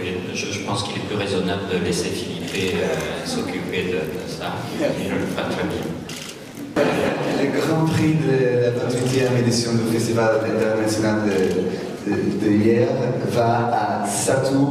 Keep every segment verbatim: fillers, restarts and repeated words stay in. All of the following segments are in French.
oui, je, je pense qu'il est plus raisonnable de laisser Philippe euh, s'occuper de, de ça. Il le fera très bien. Le Grand Prix de la vingt-huitième édition du Festival international de, de, de hier va à Satou.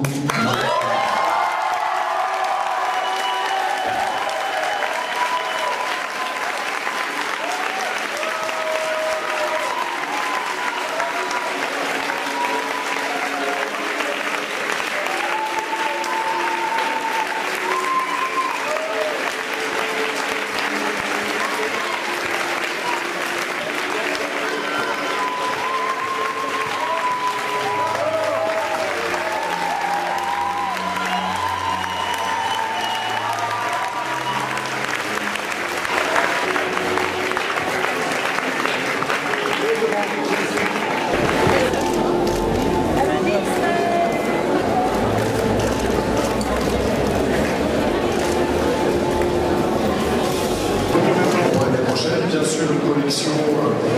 Bien sûr, une collection